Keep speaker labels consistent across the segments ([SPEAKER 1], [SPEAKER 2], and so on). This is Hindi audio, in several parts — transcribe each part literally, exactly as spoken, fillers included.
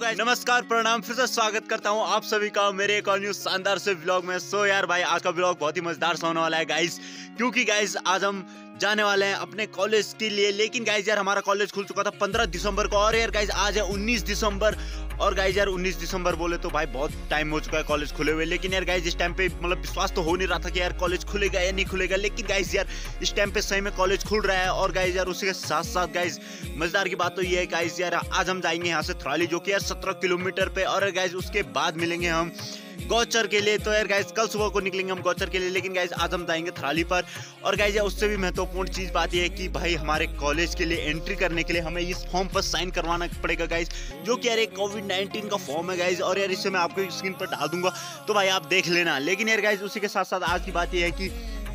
[SPEAKER 1] गाइस नमस्कार प्रणाम, फिर से स्वागत करता हूं आप सभी का मेरे एक और न्यू शानदार से व्लॉग में। सो यार भाई आज का व्लॉग बहुत ही मजेदार सा होने वाला है गाइस, क्योंकि गाइस आज हम जाने वाले हैं अपने कॉलेज के लिए। लेकिन गाइस यार हमारा कॉलेज खुल चुका था पंद्रह दिसंबर को और यार गाइस आज है उन्नीस दिसंबर। और गाइस यार उन्नीस दिसंबर बोले तो भाई बहुत टाइम हो चुका है कॉलेज खुले हुए। लेकिन यार गाइस इस टाइम पे मतलब विश्वास तो हो नहीं रहा था कि यार कॉलेज खुलेगा या नहीं खुलेगा। लेकिन गाइस यार इस टाइम पे सही में कॉलेज खुल रहा है। और गाइस यार उसके साथ साथ गाइस मजेदार की बात तो ये है गाइस यार आज हम जाएंगे यहाँ से थराली, जो कि यार सत्रह किलोमीटर पे। और गाइस उसके बाद मिलेंगे हम गौचर के लिए। तो यार गाइस कल सुबह को निकलेंगे हम गौचर के लिए, लेकिन गाइस आज हम जाएंगे थराली पर। और गाइस यार उससे भी महत्वपूर्ण चीज बात यह है कि भाई हमारे कॉलेज के लिए एंट्री करने के लिए हमें इस फॉर्म पर साइन करवाना पड़ेगा गाइस, जो कि यार एक कोविड नाइनटीन का फॉर्म है गाइस। और यार इसे मैं आपको स्क्रीन पर डाल दूंगा तो भाई आप देख लेना। लेकिन यार गाइस उसी के साथ साथ आज की बात यह है कि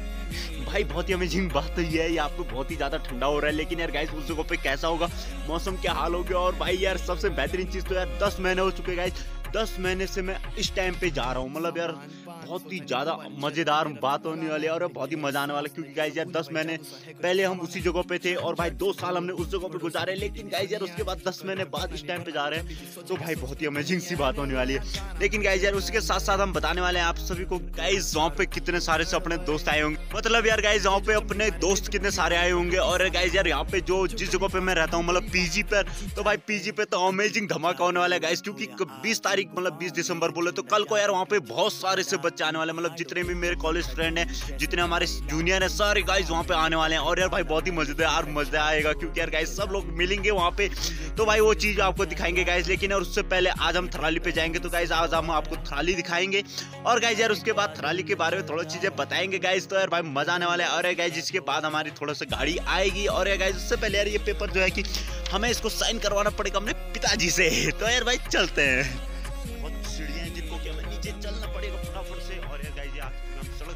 [SPEAKER 1] भाई बहुत ही अमेजिंग बात तो ये है, यहाँ पे बहुत ही ज्यादा ठंडा हो रहा है। लेकिन यार गाइस उस जगह पे कैसा होगा, मौसम क्या हाल हो गया। और भाई यार सबसे बेहतरीन चीज तो यार दस महीने हो चुके गाइस, दस महीने से मैं इस टाइम पे जा रहा हूँ। मतलब यार बहुत ही ज्यादा मजेदार बात होने वाली है और बहुत ही मजा आने वाला है, क्योंकि गाइस यार दस महीने पहले हम उसी जगह पे थे और भाई दो साल हमने उस जगह पे गुजारे। लेकिन गाइस यार उसके बाद दस महीने बाद इस टाइम पे जा रहे हैं, तो भाई बहुत ही अमेजिंग सी बात होने वाली है। लेकिन गाइस यार उसके साथ साथ हम बताने वाले हैं आप सभी को गाइस वहाँ पे कितने सारे से अपने दोस्त आए होंगे। मतलब यार गाइस वहाँ पे अपने दोस्त कितने सारे आए होंगे। और गाइस यार यहाँ पे जो जिस जगह पे मैं रहता हूँ मतलब पीजी पर, तो भाई पीजी पे तो अमेजिंग धमाका होने वाला है गाइस, क्योंकि बीस तारीख मतलब बीस दिसंबर बोले तो कल को यार वहाँ पे बहुत सारे से बच्चे आने वाले हैं। मतलब जितने भी मेरे कॉलेज फ्रेंड हैं, जितने हमारे जूनियर हैं, सारे गाइस वहाँ पे आने वाले हैं। और यार भाई बहुत ही मजेदार मजा आएगा, क्योंकि यार गाइस सब लोग मिलेंगे वहाँ पे, तो भाई वो चीज आपको दिखाएंगे गाइस। लेकिन यार उससे पहले आज हम थराली पे जाएंगे, तो गाइस आज हम आपको थराली दिखाएंगे। और गाइस यार उसके बाद थराली के बारे में थोड़ा चीजें बताएंगे गाइस, तो यार भाई मजा आने वाला है। और गाइस जिसके बाद हमारी थोड़ा सा गाड़ी आएगी। और यार गाइस उससे पहले यार ये पेपर जो है कि हमें इसको साइन करवाना पड़ेगा अपने पिताजी से। तो यार भाई चलते हैं, बहुत सीढ़ियां हैं जिनको कि हमें नीचे चलना पड़ेगा फटाफट से। और यार गाइस आज हम सड़क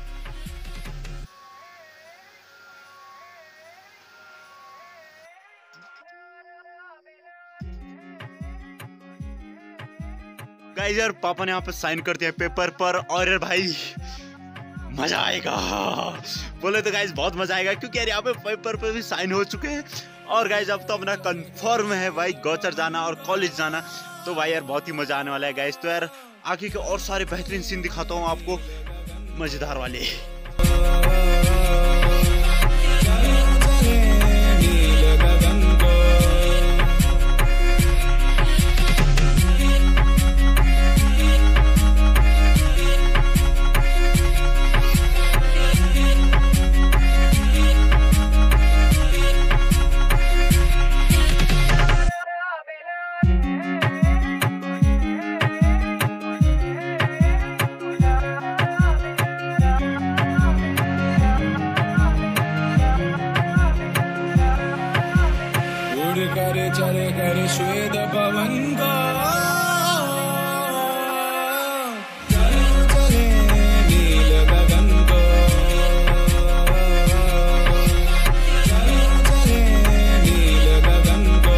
[SPEAKER 1] गाइस यार पापा ने यहाँ पे साइन कर दिया पेपर पर। और यार भाई मजा आएगा बोले तो गाइस बहुत मजा आएगा, क्योंकि यार यहाँ पे पेपर पे भी साइन हो चुके हैं। और गाइस अब तो अपना कंफर्म है भाई गौचर जाना और कॉलेज जाना, तो भाई यार बहुत ही मजा आने वाला है गाइस। तो यार आगे के और सारे बेहतरीन सीन दिखाता हूँ आपको मजेदार वाले।
[SPEAKER 2] करे चले करे श्वेत पवन का चले चले नील गगन को, चले चले नील गगन को।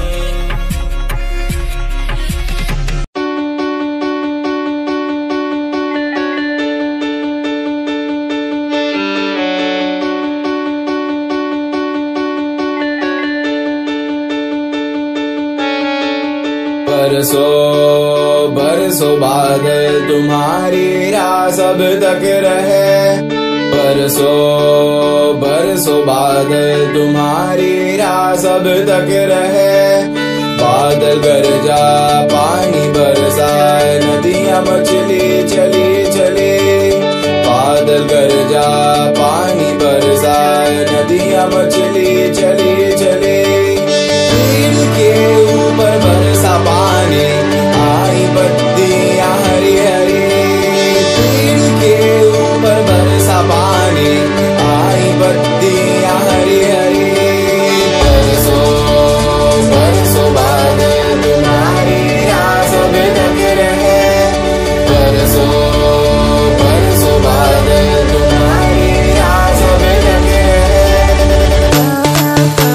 [SPEAKER 2] बरसों बरसों बाद तुम्हारी राह सब तक रहे, बरसों बरसों बाद तुम्हारी राह सब तक रहे। बादल गरजा पानी बरसाए नदियां मछली चली चली, बादल गरजा पानी बरसाए नदियां मछली चली चली। दिल के ऊपर बरसा पानी आई बत्तियां हरी हरी, दिल के ऊपर बरसा पानी आई बत्तियां हरी हरी। बरसों बरसों बाद तुम्हारी राह सब तक रहे, बरसों बरसों बाद तुम्हारी राह सब तक रहे।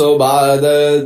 [SPEAKER 2] बरसों बादल।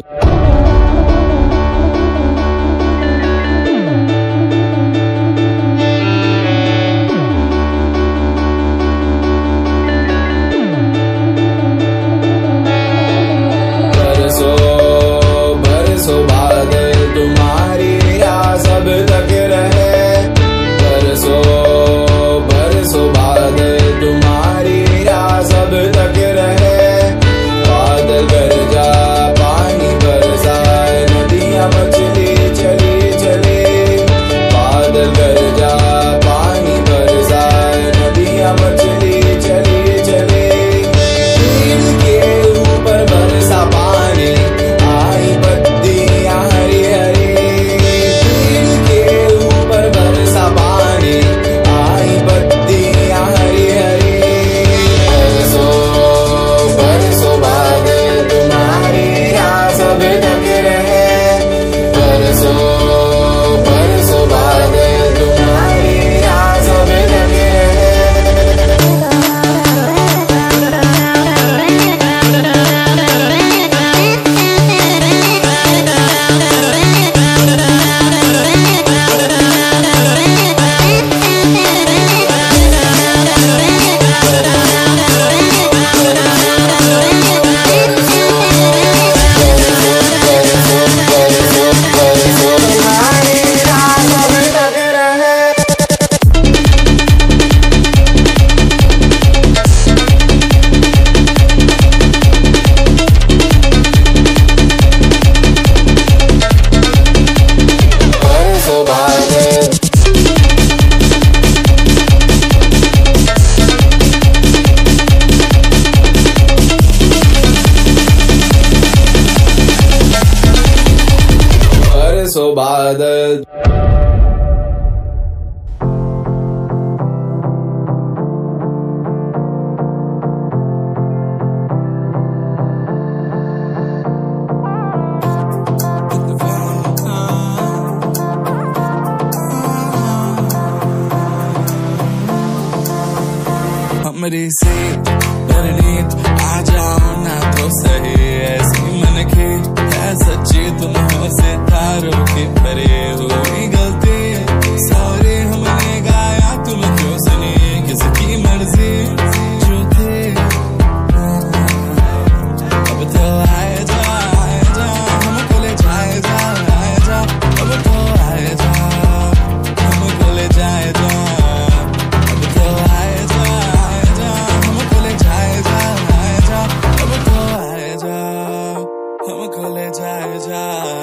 [SPEAKER 2] बरसों बादल।
[SPEAKER 3] हमरी से परनीत आ जाओ ना तो सही, ऐसी मन की है सच्ची तुम हो सितारों की परे हुई गलती। सॉरी हमने गाया तुम क्यों सुनी, किसकी मर्जी जो थी। अब तो आए जा आए जा हमको ले जाए जा आए जा, अब तो आए जा हमको ले जाए जा। हमको ले जाए जा।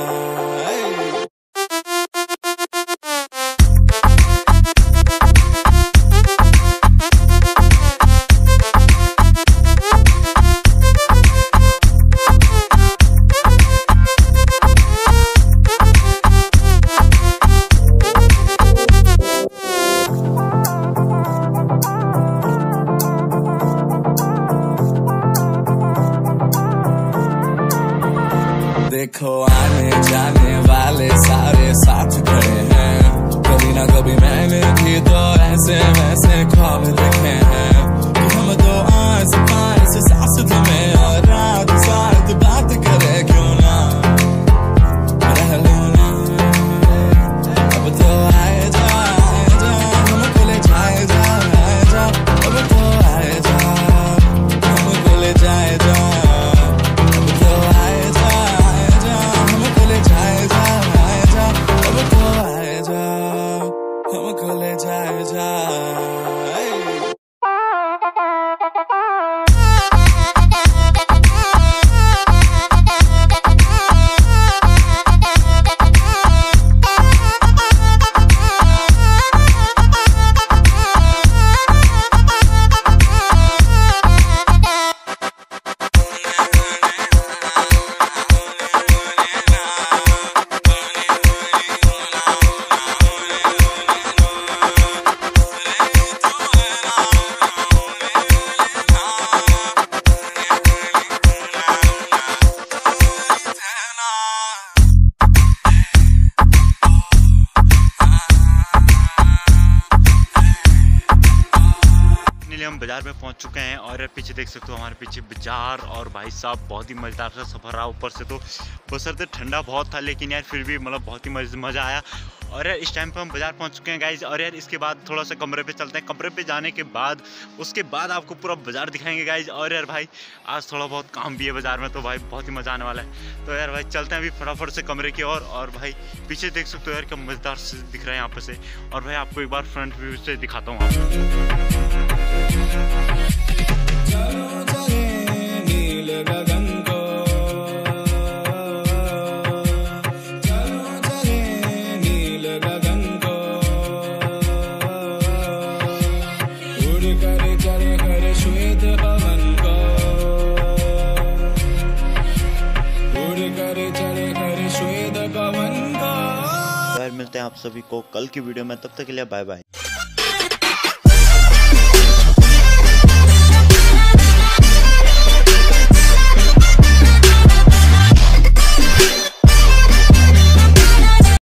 [SPEAKER 3] देखो आने जाने वाले सारे साथ खड़े हैं, कभी ना कभी मैंने भी तो ऐसे वैसे ख्वाब देखे हैं कि हम तो आस पास सास में और रात साथ बात करे क्यों ना रह लो ना। अब तो आए जा आए जा हमको ले जाए जा आए जा, अब तो आए जा हमको ले जाए जा। अब तो आए जा हमको ले जाए जा आए जा,
[SPEAKER 1] बाजार में पहुंच चुके हैं और यार पीछे देख सकते हो हमारे पीछे बाजार, और भाई साहब बहुत ही मज़ेदार सा सफ़र रहा। ऊपर से तो बशर्ते ठंडा बहुत था, लेकिन यार फिर भी मतलब बहुत ही मज़ा आया। और यार इस टाइम पे हम बाजार पहुंच चुके हैं गाइज। और यार इसके बाद थोड़ा सा कमरे पे चलते हैं। कमरे पे जाने के बाद उसके बाद आपको पूरा बाजार दिखाएंगे गाइज। और यार भाई आज थोड़ा बहुत काम भी है बाजार में, तो भाई बहुत ही मज़ा आने वाला है। तो यार भाई चलते हैं अभी फटाफट से कमरे की ओर। और, और भाई पीछे देख सकते हो यार क्या मज़ेदार से दिख रहा है यहाँ पे से। और भाई आपको एक बार फ्रंट व्यू से दिखाता हूँ यार। मिलते हैं आप सभी को कल की वीडियो में, तब तक के लिए बाय बाय।